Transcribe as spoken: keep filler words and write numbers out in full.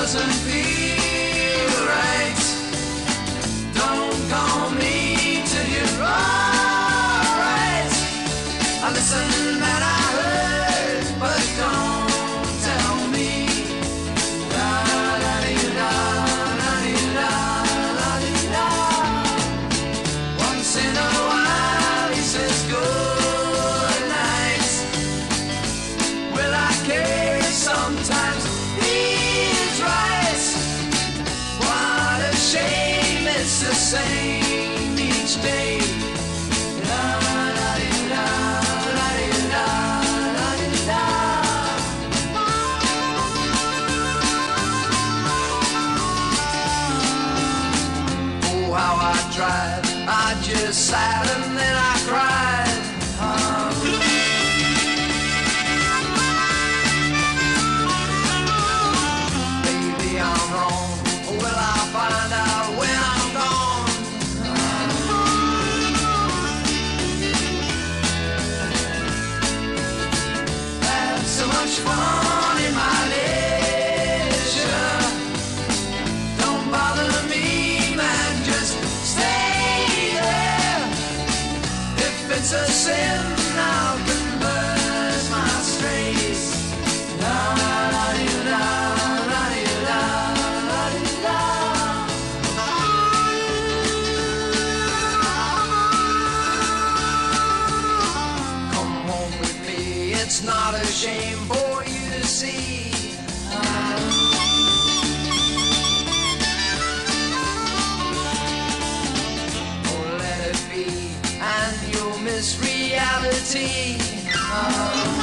doesn't feel right. Don't call me till you're alright. I listen and I heard, but don't tell me. Da da dee da, da dee da, da dee da. Once in a while he says good night. Well, I care sometimes. He's right. What a shame it's the same each day. Da da dee da, da dee da, da dee da. Oh, how I tried. I just sat and then I cried. Um, Maybe I'm wrong. Well, I'll find out when I'm gone. Have so much fun in my leisure. Don't bother me, man, just stay there. If it's a sin, I'll converse my strays. Da da dee da, da dee da, da dee da. Come home with me, it's not a shame for you to see. Oh, let it be, and you'll miss reality. Uh,